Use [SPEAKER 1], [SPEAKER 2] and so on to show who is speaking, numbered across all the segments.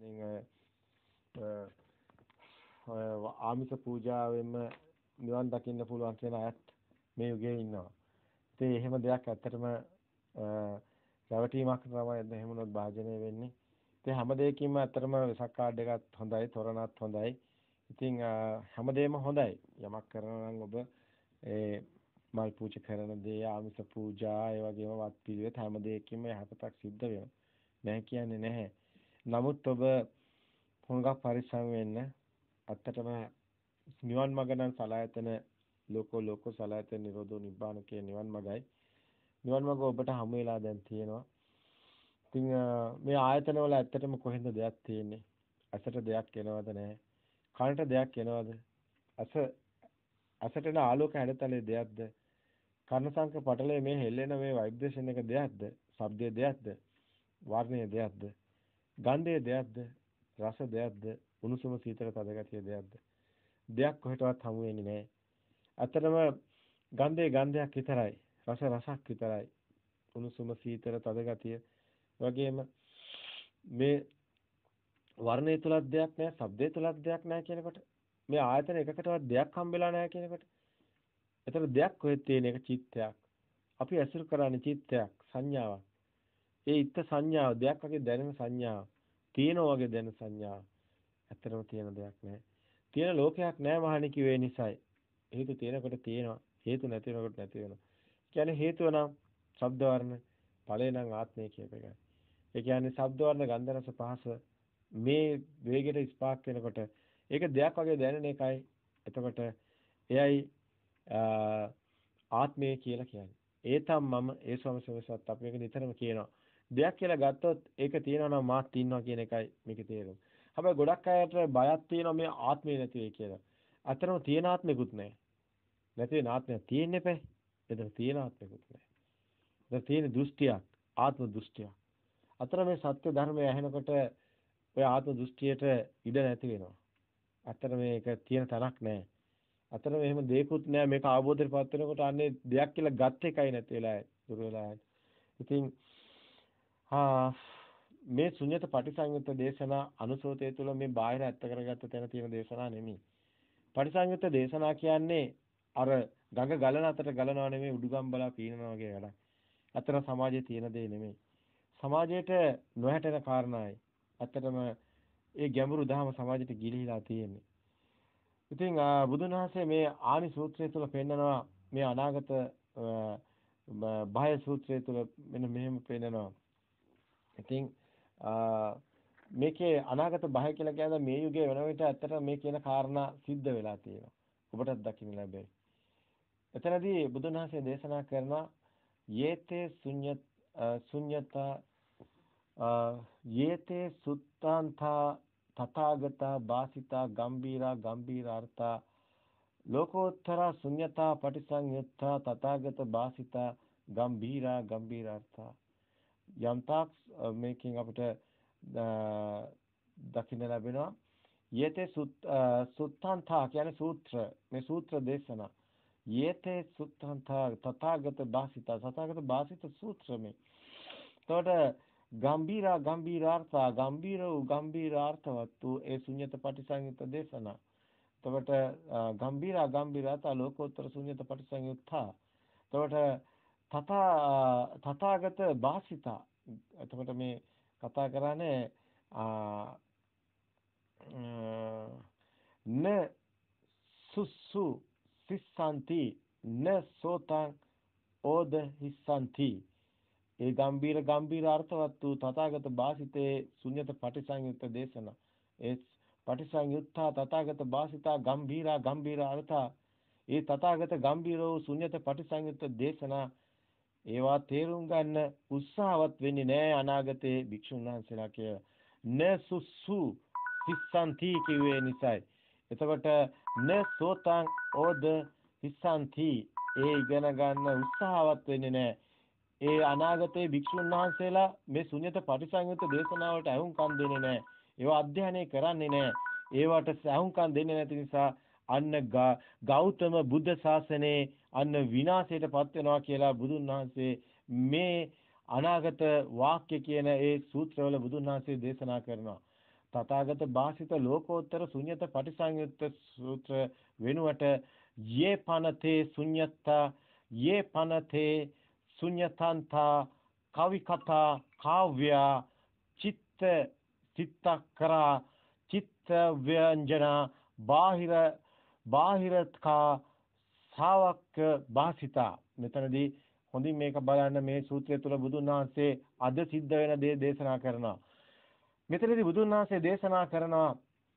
[SPEAKER 1] ආමිෂ පූජාවෙන්ම නිවන් දකින්න පුළුවන් කියන අයත් මේ යුගයේ ඉන්නවා. ඉතින් එහෙම දෙයක් ඇත්තටම රැවටීමක් තමයි එහෙම වුණොත් භාජනය වෙන්නේ. ඉතින් හැම දෙයකින්ම ඇත්තටම වෙසක් කාඩ් එකත් හොඳයි, තොරණත් හොඳයි. ඉතින් හැමදේම හොඳයි. යමක් කරනවා නම් ඔබ ඒ මල් පූජා කරන දේ, ආමිෂ පූජා, ඒ වගේම වත් පිළිවෙත් හැම දෙයකින්ම යහපතක් සිද්ධ වෙනවා. නැහැ කියන්නේ නැහැ. නමුත් ඔබ හුඟක් පරිස්සම් වෙන්න. ඇත්තටම නිවන් මඟ නම් සලායතන ලෝකෝ සලායතන නිරෝධෝ නිබ්බාන කියන නිවන් මඟයි. නිවන් මඟ ඔබට හමු වෙලා දැන් තියෙනවා. ඉතින් මේ ආයතන වල ඇත්තටම කොහෙන්ද දෙයක් තියෙන්නේ? ඇසට දෙයක් එනවද නැහැ? කනට දෙයක් එනවද? ඇසට එන ආලෝක හැඩතලේ දෙයක්ද? කර්ණසංක පටලයේ මේ හෙල්ලෙන මේ ভাইබ්‍රේෂන් එක දෙයක්ද? ශබ්දයේ දෙයක්ද? වර්ණයේ දෙයක්ද? ගන්ධයේ දෙයක්ද? රස දෙයක්ද? උණුසුම සීතල තදගතිය දෙයක්ද? දෙයක් කොහෙටවත් හමු වෙන්නේ නැහැ. ඇත්තටම ගන්ධයේ ගන්ධයක් විතරයි. රස රසක් විතරයි. උණුසුම සීතල තදගතිය වගේම මේ වර්ණයේ තුලක් දෙයක් නැහැ, ශබ්දයේ තුලක් දෙයක් නැහැ කියනකොට මේ ආයතන එකකටවත් දෙයක් හම්බෙලා නැහැ කියනකොට එතන දෙයක් කොහෙද තියෙන එක චිත්තයක්. අපි ඇසුරු කරන්නේ චිත්තයක්, සංඥාවක්. ඒ ඉත්ත සංඥාව දෙයක් වගේ දැනෙන සංඥාව, තියෙනවා වගේ දැනෙන සංඥාව. ඇත්තටම තියෙන දෙයක් නැහැ. තියෙන ලෝකයක් නැහැ මහණි කිව්වේ නිසයි. හේතු තියෙනකොට තියෙනවා, හේතු නැති වෙනකොට නැති වෙනවා. කියන්නේ හේතුව නම් ශබ්ද වර්ණ, ඵලය නම් ආත්මය කියප එකයි. ඒ කියන්නේ ශබ්ද වර්ණ, ගන්ධ රස පහස මේ වේගයට ස්පාක් වෙනකොට ඒක දෙයක් වගේ දැනෙන එකයි. එතකොට එයයි ආත්මය කියලා කියන්නේ. ඒතම් මම ඒ සමසවසත් අපි මේක නිතරම කියනවා. දෙයක් කියලා ගත්තොත් ඒක තියෙනවා නම් මාත් ඉන්නවා කියන එකයි මේකේ තේරුම. හැබැයි ගොඩක් අයට බයක් තියෙනවා මේ ආත්මය නැති වෙයි කියලා. අතරම තියෙන ආත්මෙකුත් නැහැ. නැති වෙන ආත්මයක් තියෙන්නේ නැහැ. එතන තියෙන ආත්මෙකුත් නැහැ. එතන තියෙන දෘෂ්ටියක්, ආත්ම දෘෂ්ටියක්. අතර මේ සත්‍ය ධර්මය ඇහෙනකොට ඔය ආත්ම දෘෂ්ටියට ඉඩ නැති වෙනවා. අතර මේක තියෙන තරක් නැහැ. අතර මෙහෙම දෙයක්වත් නැහැ. මේක අවබෝධයට පත් වෙනකොට අන්නේ දෙයක් කියලා ගත් එකයි නැති වෙලා දුර වෙලා. ඉතින් මේ ශුන්‍යත පටිසංයුත්ත දේශනා අනුසෝතය තුළ මේ බාහිර ඇත්ත කරගත්ත තැන තියෙන දේශනා නෙමෙයි. පටිසංයුත්ත දේශනා කියන්නේ අර ගඟ ගලන අතට ගලනවා නෙමෙයි උඩුගම් බලා පීනනවා වගේ වැඩක්. අතර සමාජයේ තියෙන දේ නෙමෙයි. සමාජයට නොහැටෙන කාරණායි. ඇත්තටම ඒ ගැඹුරු දහම සමාජයට ගිලිහිලා තියෙන්නේ. ඉතින් බුදුන් වහන්සේ මේ ආනි සූත්‍රය තුළ පෙන්නනවා මේ අනාගත බාහ්‍ය සූත්‍රය තුළ මෙන්න මෙහෙම පෙන්නනවා. ඉතින් මේකේ අනාගත බාහ්‍ය කියලා කියන්නේ මේ යුගයේ වෙන විට ඇත්තට මේ කියන කාරණා සිද්ධ වෙලා තියෙනවා. ඔබටත් දකින්න ලැබෙයි. එතනදී බුදුන් වහන්සේ දේශනා කරනවා යේතේ ශුඤ්ඤතා යේතේ සුත්තාන්තා තථාගතා වාසිතා ගම්බීරා ගම්බීරාර්ථා ලෝකෝත්තර ශුඤ්ඤතා පටිසංයුත්තා තථාගත වාසිතා ගම්බීරා ගම්බීරාර්ථා යම්තාක් මේකෙන් අපිට දකින්න ලැබෙනවා යේතේ සුත්තාන්තා කියන්නේ සූත්‍ර මේ සූත්‍ර දේශනා යේතේ සුත්තාන්තා තථාගත වාසිතා තථාගත වාසිත සූත්‍රමේ එතකොට ගම්බීරා ගම්බීරාර්ථා ගම්බීර වූ ගම්බීරාර්ථවත්තු ඒ ශුන්්‍යත පටිසංයුත්ත දේශනා. එතකොට ගම්බීරා ගම්බීරාර්ථා ලෝකෝත්තර ශුන්්‍යත පටිසංයුත්තා. එතකොට තථාගත වාසිතා. එතකොට මේ කතා කරන්නේ න සුසු සිස්සanti න සෝතං ඕද හිස්සanti ඒ ගම්බීර අර්ථවත් වූ තථාගත වාසිතේ ශුන්‍යත පටිසංයුත්ත දේශනා ඒ පටිසංයුත්තා තථාගත වාසිතා ගම්බීරා ගම්බීර අර්ථා ඒ තථාගත ගම්බීර වූ ශුන්‍යත පටිසංයුත්ත දේශනා ඒවා තේරුම් ගන්න උත්සාහවත් වෙන්නේ නැහැ අනාගතේ භික්ෂුන් වහන්සේලා කියලා නසුසු හිස්සanti කිව්වේ නිසයි එතකොට න සෝතං ඕද හිස්සanti ඒ ඉගෙන ගන්න උත්සාහවත් වෙන්නේ නැහැ ඒ අනාගතයේ භික්ෂුන් වහන්සේලා මේ ශුන්‍යත පටිසංයුත්ත දේශනාවට අහුම්කම් දෙන්නේ නැහැ. ඒවා අධ්‍යයනය කරන්නේ නැහැ. ඒවට අහුම්කම් දෙන්නේ නැති නිසා අන්න ගෞතම බුද්ධ ශාසනයේ අන්න විනාශයටපත් වෙනවා කියලා බුදුන් වහන්සේ මේ අනාගත වාක්‍ය කියන ඒ සූත්‍රවල බුදුන් වහන්සේ දේශනා කරනවා. තථාගත භාසිත ලෝකෝත්තර ශුන්‍යත පටිසංයුත්ත සූත්‍ර වෙනුවට යේ පනතේ ශුන්‍යත්තා යේ පනතේ ශුන්‍යතන්තා කවි කතා කාව්‍ය චිත්ත චිත්තකරා චිත්ත ව්‍යංජන බාහිරත්කා ශාවක භාසිතා. මෙතනදී හොඳින් මේක බලන්න. මේ සූත්‍රය තුල බුදුන් වහන්සේ අද සිද්ධ වෙන දේ දේශනා කරනවා. මෙතනදී බුදුන් වහන්සේ දේශනා කරනවා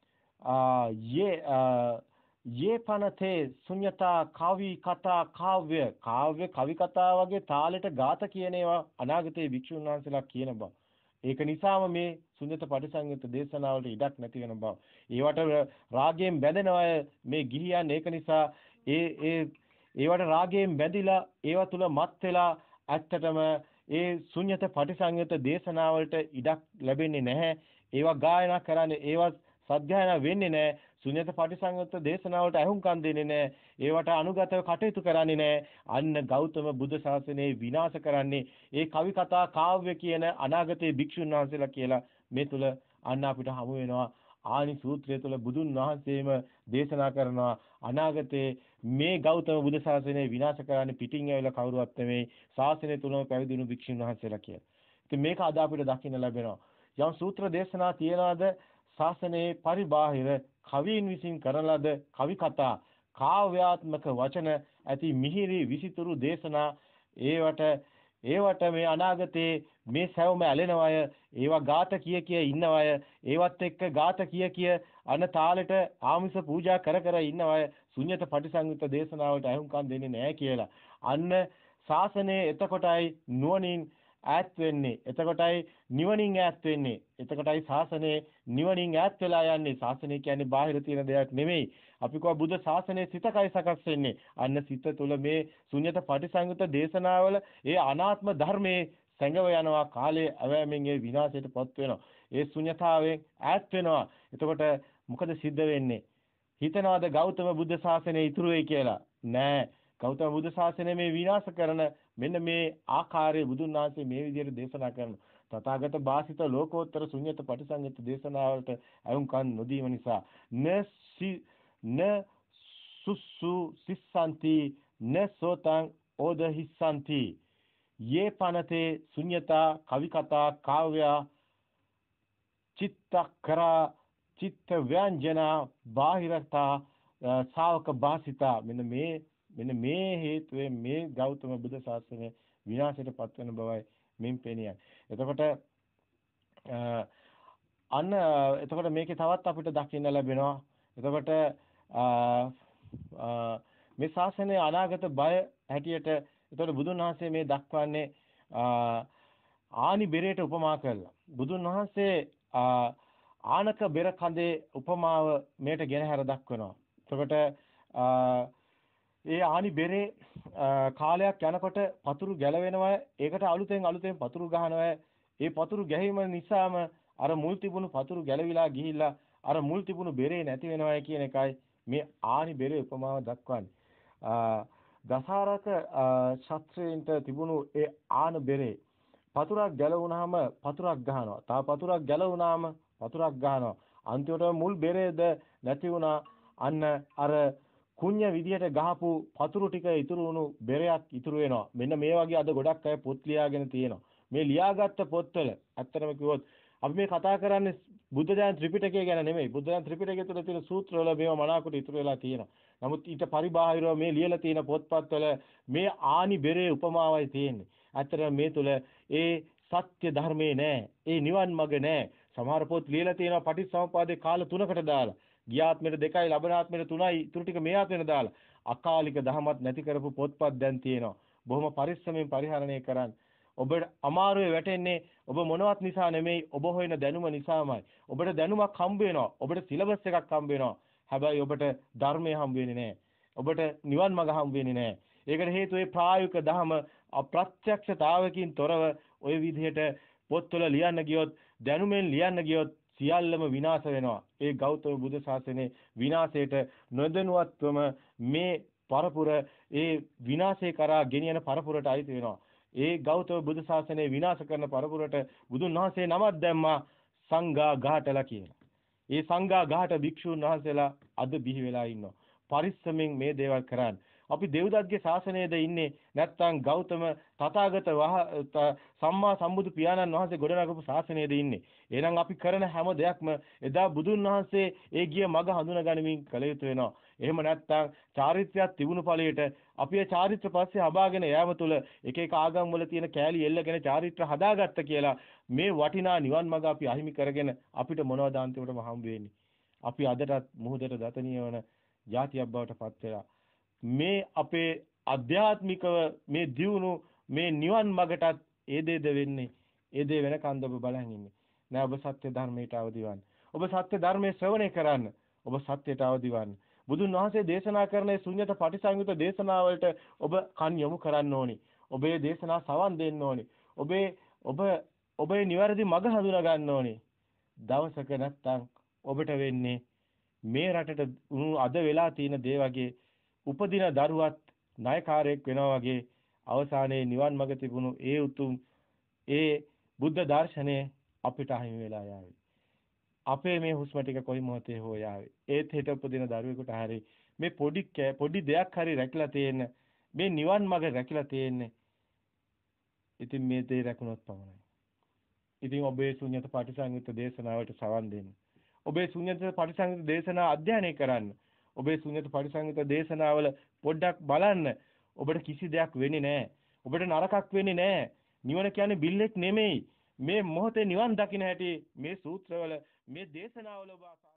[SPEAKER 1] යේ පනතේ ශුන්‍යතා කවි කතා කාව්‍ය කවි කතා වගේ තාලෙට ગાත කියන ඒවා අනාගතයේ භික්ෂුන් වහන්සේලා කියන බව. ඒක නිසාම මේ ශුන්‍යත පටිසංයුත්ත දේශනාවලට ඉඩක් නැති වෙන බව. ඒවට රාගයෙන් බැඳෙනවා මේ ගිහියන්. ඒක නිසා ඒවට රාගයෙන් බැඳිලා ඒව තුල මත් වෙලා ඇත්තටම ඒ ශුන්‍යත පටිසංයුත්ත දේශනාවලට ඉඩක් ලැබෙන්නේ නැහැ. ඒවා ගායනා කරන්නේ ඒවා සත්‍යයන වෙන්නේ නැහැ. ශුන්‍යත පටිසංයුත්ත දේශනාවලට අහුම්කම් දෙන්නේ නැහැ. ඒවට අනුගතව කටයුතු කරන්නේ නැහැ. අන්න ගෞතම බුදු ශාසනය විනාශ කරන්නේ ඒ කවි කතා කාව්‍ය කියන අනාගතයේ භික්ෂුන් වහන්සේලා කියලා මේ තුල අන්න අපිට හමු වෙනවා. ආනි සූත්‍රය තුළ බුදුන් වහන්සේම දේශනා කරනවා අනාගතයේ මේ ගෞතම බුදු ශාසනය විනාශ කරන්නේ පිටින් ඇවිල්ලා කවුරුවත් නෙමෙයි ශාසනය තුලම පැවිදිණු භික්ෂුන් වහන්සේලා කියලා. ඉතින් මේක අද අපිට දකින්න ලැබෙනවා. යම් සූත්‍ර දේශනා තියනවාද ශාසනයේ පරිබාහිර කවීන් විසින් කරන ලද කවි කතා කාව්‍යාත්මක වචන ඇති මිහිරි විසිතුරු දේශනා ඒවට මේ අනාගතයේ මේ සැවම ඇලෙනවය ඒවා ગાත කිය ඉන්නවය ඒවත් එක්ක ગાත කිය අන තාලෙට ආමිස පූජා කර ඉන්නවය ශුන්‍යත පටිසංයුත්ත දේශනාවට අහුම්කම් දෙන්නේ නැහැ කියලා. අන්න ශාසනයේ එතකොටයි නුවණින් ඈත් වෙන්නේ. එතකොටයි නිවනින් ඈත් වෙන්නේ. එතකොටයි ශාසනයේ නිවනින් ඈත් වෙලා යන්නේ. ශාසනය කියන්නේ බාහිර තියෙන දෙයක් නෙමෙයි. අපි කව බුද්ධ ශාසනයේ සිතකයි සකස් වෙන්නේ. අන්න සිත තුළ මේ ශුන්‍යත පටිසංයුත්ත දේශනාවල ඒ අනාත්ම ධර්මයේ සැඟව යනවා. කාලයේ අවෑමෙන් ඒ විනාශයටපත් වෙනවා. ඒ ශුන්‍යතාවයෙන් ඈත් වෙනවා. එතකොට මොකද සිද්ධ වෙන්නේ? හිතනවාද ගෞතම බුද්ධ ශාසනය ඉතුරු වෙයි කියලා? නෑ. ගෞතම බුදු ශාසනය මේ විනාශ කරන මෙන්න මේ ආකාරයේ බුදුන් වහන්සේ මේ විදිහට දේශනා කරන තථාගත භාසිත ලෝකෝත්තර ශුන්‍යත පටිසංයුත්ත දේශනාවලට අයුම්කන් නොදීම නිසා න සුසු සිස්සanti න සෝතං ඕදහිස්සanti යේ පනතේ ශුන්‍යතා කවි කතා කාව්‍ය චිත්තකරා චිත්ත ව්‍යංජන බාහිරතා ශාවක භාසිතා. මෙන්න මේ හේතුවෙන් මේ ගෞතම බුදු ශාසනය විනාශයට පත් වෙන බවයි මින් පෙනියන්නේ. එතකොට මේකේ තවත් අපිට දකින්න ලැබෙනවා. එතකොට මේ ශාසනයේ අනාගත බය හැටියට එතකොට බුදුන් වහන්සේ මේ දක්වන්නේ ආනි බෙරේට උපමා කරලා. බුදුන් වහන්සේ ආනක බෙර කඳේ උපමාව මේට ගෙනහැර දක්වනවා. එතකොට ඒ ආනි බෙරේ කාලයක් යනකොට පතුරු ගැලවෙනවා. ඒකට අලුතෙන් පතුරු ගහනවා. ඒ පතුරු ගැහිම නිසාම අර මුල් තිබුණු පතුරු ගැලවිලා ගිහිල්ලා අර මුල් තිබුණු බෙරේ නැති වෙනවා කියන එකයි මේ ආනි බෙරේ උපමාව දක්වන්නේ. දසාරක ශාස්ත්‍රයෙන්ට තිබුණු ඒ ආන බෙරේ පතුරක් ගැලවුණාම පතුරක් ගහනවා. තව පතුරක් ගැලවුණාම පතුරක් ගහනවා. අන්තිමට මුල් බෙරේද නැති වුණා. අන්න අර කුඤ්ඤ විදියට ගහපු පතුරු ටික ඉතුරු වුණු බෙරයක් ඉතුරු වෙනවා. මෙන්න මේ වගේ අද ගොඩක් අය පොත් ලියාගෙන තියෙනවා. මේ ලියාගත්ත පොත්වල ඇත්තටම කිව්වොත් අපි මේ කතා කරන්නේ බුද්ධ ඥාන ත්‍රිපිටකය ගැන නෙමෙයි. බුද්ධ ඥාන ත්‍රිපිටකය තුළ තියෙන සූත්‍රවල මේවා මනාකොට ඉතුරු වෙලා තියෙනවා. නමුත් ඊට පරිබාහිරව මේ ලියලා තියෙන පොත්පත්වල මේ ආනි බෙරේ උපමාවයි තියෙන්නේ. ඇත්තටම මේ තුළ ඒ සත්‍ය ධර්මයේ නෑ. ඒ නිවන් මඟ නෑ. සමහර පොත් ලියලා තියෙනවා පටිච්චසමුපාදේ කාල 3කට දාලා. ගියාත්මෙට 2යි ලබනාත්මෙට 3යි ඊටු ටික මේ ආත්මෙට දාලා. අකාලික දහමත් නැති කරපු පොත්පත් දැන් තියෙනවා. බොහොම පරිස්සමෙන් පරිහරණය කරන්න. ඔබට අමාරුවේ වැටෙන්නේ ඔබ මොනවත් නිසා නෙමෙයි ඔබ හොයන දැනුම නිසාමයි. ඔබට දැනුමක් හම්බ වෙනවා. ඔබට සිලබස් එකක් හම්බ වෙනවා. හැබැයි ඔබට ධර්මය හම්බ වෙන්නේ නැහැ. ඔබට නිවන් මඟ හම්බ වෙන්නේ නැහැ. ඒකට හේතුව ඒ ප්‍රායෝගික ධහම අප්‍රත්‍යක්ෂතාවකින් තොරව ওই විදිහට පොත්වල ලියන්න ගියොත් දැනුමෙන් ලියන්න ගියොත් සියල්ලම විනාශ වෙනවා. ඒ ගෞතම බුදු ශාසනයේ විනාශයට නොදැනුවත්වම මේ පරපුර ඒ විනාශේ කරා ගෙනියන පරපුරට අයිති වෙනවා. ඒ ගෞතම බුදු ශාසනය විනාශ කරන පරපුරට බුදුන් වහන්සේ නමක් දැම්මා සංඝා ඝාටලා කියලා. ඒ සංඝා ගාහට භික්ෂුන් වහන්සේලා අද බිහි වෙලා ඉන්නවා. පරිස්සමෙන් මේ දේවල් කරන්න. අපි දෙව්දත්ගේ ශාසනයේද ඉන්නේ නැත්නම් ගෞතම තථාගත සම්මා සම්බුදු පියාණන් වහන්සේ ගොඩනගපු ශාසනයේද ඉන්නේ. එහෙනම් අපි කරන හැම දෙයක්ම එදා බුදුන් වහන්සේ ඒ ගිය මඟ හඳුනා ගනිමින් කළ යුතු වෙනවා. එහෙම නැත්නම් චාරිත්‍රයක් තිබුණු ඵලයට අපි ඒ චාරිත්‍ර පස්සේ හබාගෙන යෑම තුළ එක එක ආගම් වල තියෙන කෑලි එල්ලගෙන චාරිත්‍ර හදාගත්ත කියලා මේ වටිනා නිවන් මඟ අපි අහිමි කරගෙන අපිට මොනවද අන්තිමටම හම්බ වෙන්නේ? අපි අදටත් මුහුදට දතනීය වන જાතියක් බවට පත් වෙලා මේ අපේ අධ්‍යාත්මිකව මේ දියුණු මේ නිවන් මගටත් ඒ දේද වෙන්නේ ඒ දේ වෙනකන්ද ඔබ බලන් ඉන්නේ නෑ ඔබ සත්‍ය ධර්මයට අවදිවන්න ඔබ සත්‍ය ධර්මයේ ශ්‍රවණය කරන්න ඔබ සත්‍යයට අවදිවන්න බුදුන් වහන්සේ දේශනා කරන ශුන්‍යත පටිසංයුත දේශනාවලට ඔබ කන් යොමු කරන්න ඕනි ඔබේ දේශනා සවන් දෙන්න ඕනි ඔබේ නිවැරදි මඟ හඳුනා ගන්න ඕනි දවසක නැත්තම් ඔබට වෙන්නේ මේ රටට අද වෙලා තියෙන දේ වගේ උපදින දරුවත් ණයකාරයෙක් වෙනවා වගේ අවසානයේ නිවන් මඟ තිබුණු ඒ උතුම් ඒ බුද්ධ දර්ශනය අපිට අහිමි වෙලා යාවි. අපේ මේ හුස්ම ටික කොයි මොහොතේ හෝ යාවි. ඒත් හිත උපදින දරුවෙකුට හරි මේ පොඩි දෙයක් හරි රැකිලා තියෙන මේ නිවන් මඟ රැකිලා තියෙන්නේ. ඉතින් මේ දේ රැකුණොත් පමණයි. ඉතින් ඔබේ ශුන්‍යත පටිසංයුත්ත දේශනාවට සවන් දෙන්න. ඔබේ ශුන්‍යත පටිසංයුත්ත දේශනා අධ්‍යයනය කරන්න. ඔබේ ශුන්‍යත පරිසංගිත දේශනාවල පොඩ්ඩක් බලන්න. ඔබට කිසි දෙයක් වෙන්නේ නැහැ. ඔබට නරකක් වෙන්නේ නැහැ. නිවන කියන්නේ බිල්ලෙක් නෙමෙයි. මේ මොහොතේ නිවන් දකින්න හැටි මේ සූත්‍රවල මේ දේශනාවල ඔබ